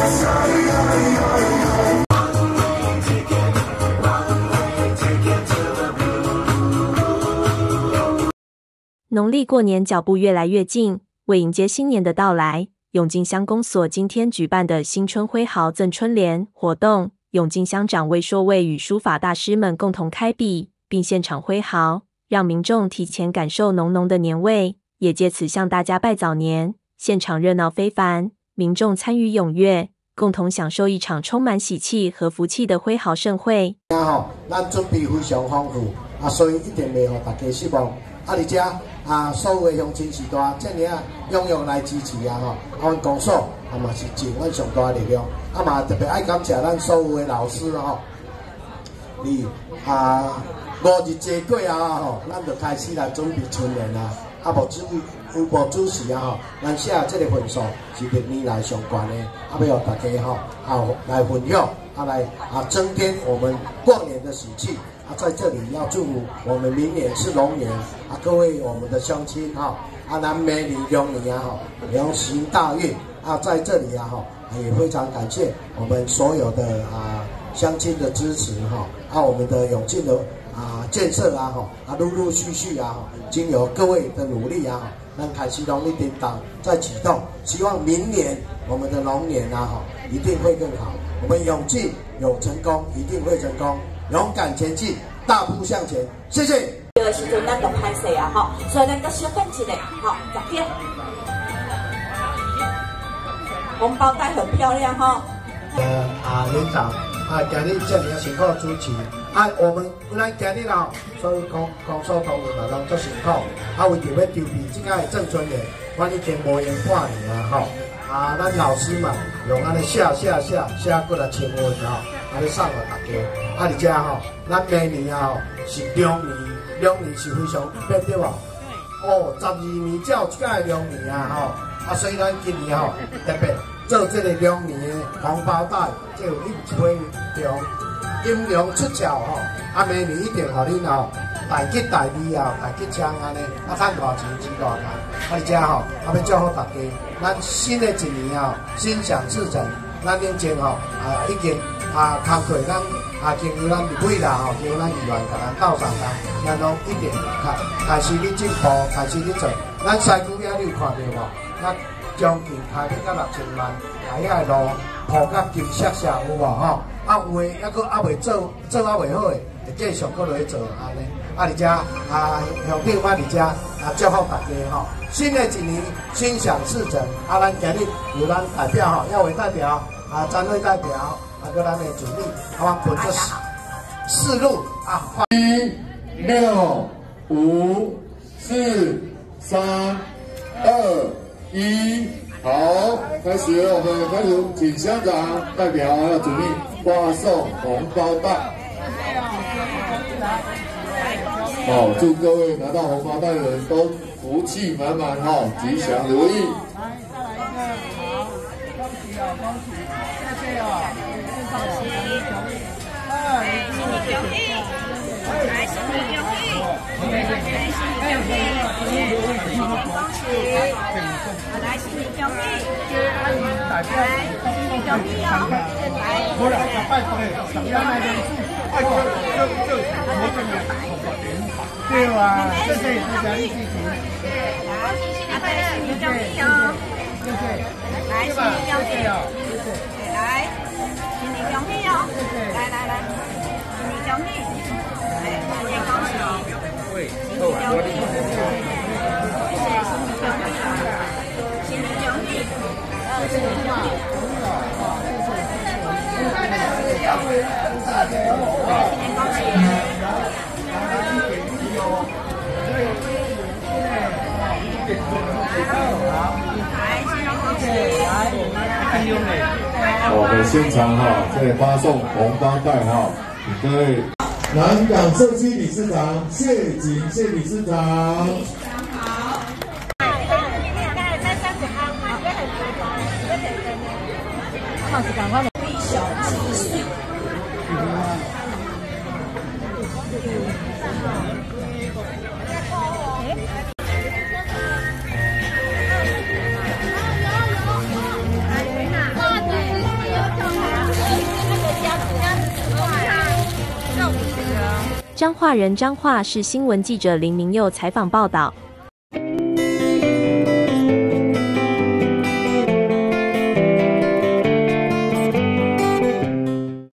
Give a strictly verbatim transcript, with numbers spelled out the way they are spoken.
农历过年脚步越来越近，为迎接新年的到来，永靖乡公所今天举办的新春挥毫赠春联活动，永靖乡长魏硕卫与书法大师们共同开笔，并现场挥毫，让民众提前感受浓浓的年味，也借此向大家拜早年。现场热闹非凡，民众参与踊跃，共同享受一场充满喜气和福气的挥毫盛会。 吼，咱准备非常丰富，啊，所以一定袂让大家失望。啊，而且啊，所有的乡亲时代，这样啊踊跃来支持啊吼，啊，阮公所啊嘛是尽阮上大的力量，啊嘛特别爱感谢咱所有的老师吼，你啊五日节过啊吼，咱就开始来准备春联啊，啊无主有无主持啊吼，咱写这个份数是历年来上悬的，啊要大家吼啊来分享，啊来啊增添我们过年的喜气。啊，在这里要祝福我们明年是龙年啊，各位我们的乡亲哈，啊，咱明年龙年啊哈，龙行大运啊，在这里啊哈，也非常感谢我们所有的啊乡亲的支持哈，啊，我们的永靖的啊建设啊哈，啊陆陆续续啊，经由各位的努力啊，让凯西龙一点档在启动，希望明年我们的龙年啊哈，一定会更好，我们永靖有成功，一定会成功。勇敢前进，大步向前。谢谢。 这个时阵咱就拍摄啊，吼，所以咱搁小等一下，吼，十点。红包袋很漂亮哈。 呃啊，园长啊，今日这里辛苦主持啊，我们咱今日哦，所有公公所同仁啊，拢做辛苦啊，为着要筹备这个赠春联，我已经无闲半年啊，吼啊，咱老师嘛，用安尼写写写写过来签文啊。安尼送互大家，啊！而且吼，咱明年啊吼是龙年，龙年是非常特别对无？哦，十二年才有这个龙年啊吼，啊，所以咱今年吼特别做这个龙年的红包袋，就有一批龙，金龙出鞘吼，啊，明年一定互恁吼大吉大利啊，大吉祥安尼，啊，赚大钱钱大钱，啊，而且吼，啊，要祝福大家，咱新的一年啊，心想事成，咱年前吼啊已经。啊，工课咱啊，经由咱入尾啦吼，经由咱议员甲咱斗相共，咱拢一定开开始咧进步，开始咧做。咱西区遐你有看到无？咱将近开咧到六千万，啊遐个路铺甲金闪闪有无吼？啊有诶，还阁还未做，做啊未好诶，会继续阁落去做安尼。啊，而且啊，乡长啊，而且啊，祝福大家吼，新的一年心想事成。啊，咱今日由咱代表吼，要为代表啊，展会代表。啊，跟咱的主力，啊，我滚这四四路啊， 七六五四三二一，好，开始，我们开始，请乡长代表要主力发送红包袋。好，祝各位拿到红包袋的人都福气满满哈，吉祥如意。恭喜，谢谢哦。恭喜，新年恭喜，来新年恭喜，来新年恭喜，恭喜，来新年恭喜，来新年恭喜哦，来，我来拜托你，什么样的人数？哎，就就就我这里对啊，谢谢大家一起请，来，新年恭喜哦，谢谢，来新年恭喜哦，谢谢，来。新年恭喜哦！来来来，新年恭喜！哎，新年恭喜！新年恭喜！谢谢新年恭喜！新年恭喜！呃，新年恭喜！新年恭喜！来，新年恭喜！来，新年。我们现场哈，在发送红包袋哈，各位南港社区理事长谢景谢理事长。好。 彰化人彰化市新闻记者林明佑采访报道。